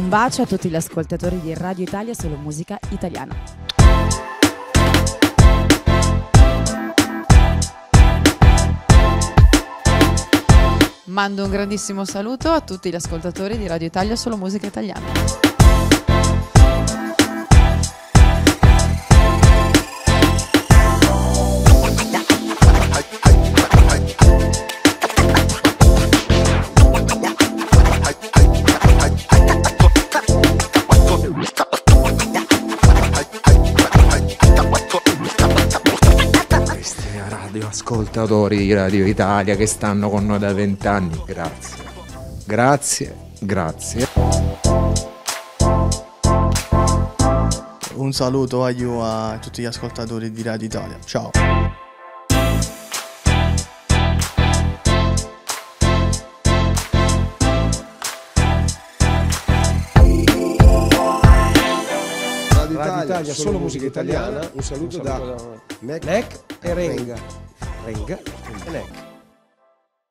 Un bacio a tutti gli ascoltatori di Radio Italia, solo musica italiana. Mando un grandissimo saluto a tutti gli ascoltatori di Radio Italia, solo musica italiana. Ascoltatori di Radio Italia che stanno con noi da 20 anni, grazie. Un saluto a tutti gli ascoltatori di Radio Italia, ciao. Radio Italia, solo musica italiana. Un saluto da Mac e Renga e Nek.